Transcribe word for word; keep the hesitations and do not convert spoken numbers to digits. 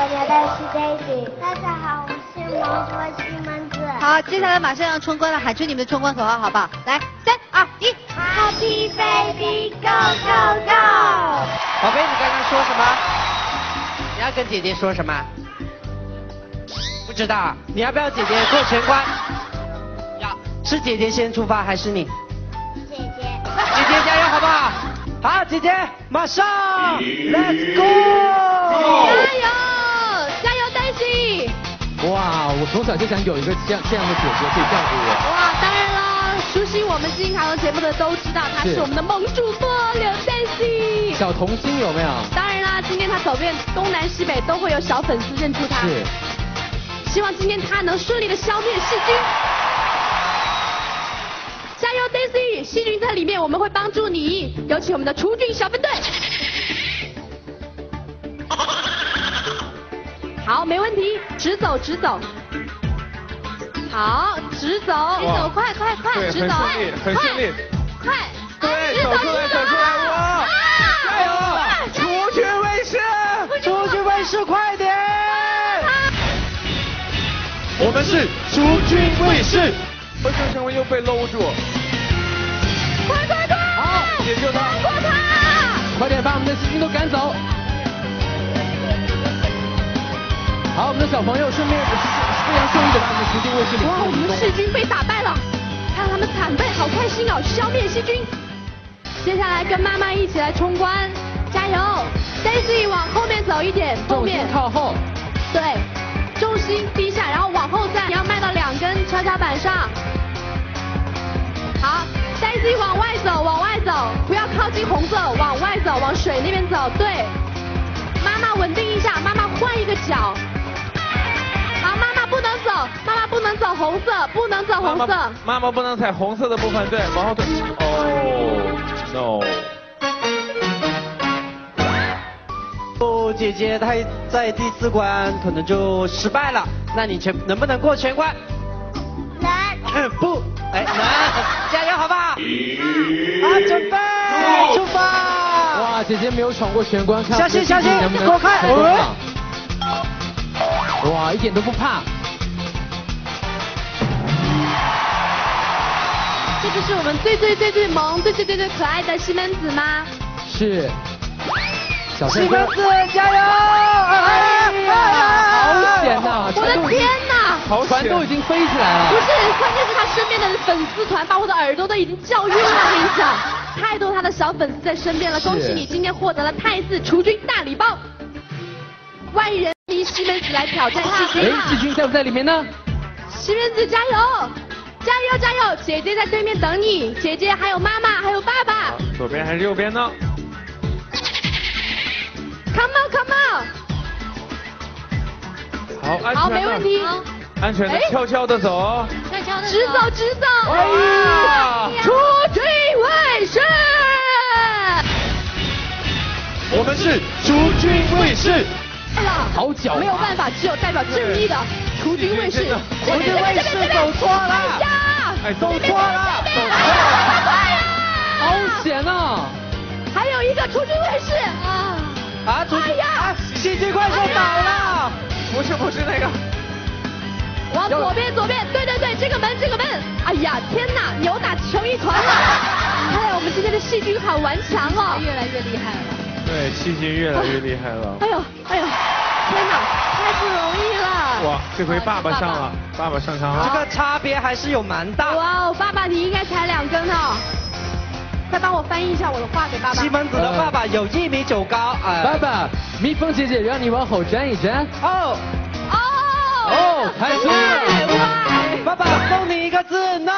牛蛋是 Daisy。大家好，我是毛主西门子。 好，接下来马上要冲关了，喊出你们的冲关口号，好不好？来，三二一 ，Happy baby go go go！ 宝贝，你刚刚说什么？你要跟姐姐说什么？不知道。你要不要姐姐过全关？要。是姐姐先出发还是你？ 姐姐。 姐姐加油，好不好？好，姐姐，马上 ，Let's go！ 加油，加油 ，Daisy！ 哇，我从小就想有一个这样这样的姐姐可以照顾我。 哇，当然啦，熟悉我们金银台湾节目的都知道，她是我们的萌主播刘 Daisy。 小童星有没有？ 当然啦，今天她走遍东南西北都会有小粉丝认出她。 是。 希望今天她能顺利的消灭细菌。加油 ，Daisy！ 细菌在里面，我们会帮助你。有请我们的除菌小分队。好，没问题，直走直走。好，直走，直走，快快快，直走， 很顺利， 快， 对，走出来，走出来，哇！加油！除菌卫士， 除菌卫士，快点！ 我们是除菌卫士。我郑成文又被搂住。 快快快！ 好， 解救他！ 放过他！ 快点把我们的细菌都赶走。好，我们的小朋友顺便非常顺利的把我们的除菌卫士领哇，我们的细菌被打败了，看他们惨败，好开心哦！消灭细菌。接下来跟妈妈一起来冲关，加油 ！Daisy 往后面走一点，后面靠后。 对，重心低下，然后往后站，你要迈到两根跷跷板上。好 ，Daisy 往外走，往外走，不要靠近红色，往外走，往水那边走。对，妈妈稳定一下，妈妈换一个脚。好，妈妈不能走，妈妈不能走红色，不能走红色。 妈妈, 妈妈不能踩红色的部分，对，往后退。哦 ，no。 哦，姐姐她在第四关可能就失败了，那你全能不能过全关？ 能。 不，哎，能，加油，好不好？好，准备，出发！ 哇，姐姐没有闯过全关，看小心小心， 能不能躲开！ 哇，一点都不怕。 这就是我们最最最最萌、最最最最可爱的西门子吗？ 是。小西门子加油！ 哎呀，好险呐！ 我的天呐！ 船都已经飞起来了。 不是，关键是他身边的粉丝团把我的耳朵都已经叫晕了，我跟你讲，太多他的小粉丝在身边了。恭喜你今天获得了泰字除菌大礼包。万人迷西门子来挑战细菌。 哎，细菌在不在里面呢？ 西门子加油！加油加油！姐姐在对面等你，姐姐还有妈妈还有爸爸。 左边还是右边呢 ？Come on come on！ 好，安全的。 好，没问题。 安全的，悄悄的走。 悄悄的直走直走。 哎呀！ 除菌卫士。 我们是除菌卫士。 好狡猾。 没有办法，只有代表正义的除菌卫士。 除菌卫士走错了。 哎， 走错了。 走错了。 好险啊！ 还有一个除菌卫士啊。 啊，除菌啊！细菌怪兽倒了。 不是不是那个。 往左边左边，对对对，这个门这个门。哎呀，天哪，扭打成一团了。看来我们今天的细菌好顽强哦，越来越厉害了。 对，细菌越来越厉害了。 哎呦哎呦，天哪，太不容易了。 哇，这回爸爸上了，爸爸上场了。 这个差别还是有蛮大。 哇哦，爸爸你应该才两根哦。快帮我翻译一下我的话给爸爸。 西门子的爸爸有一米九高。 呃、爸爸，蜜蜂姐姐让你往后站一站。 哦。 哦。 哦，开始。 爸爸送你一个字 ，no。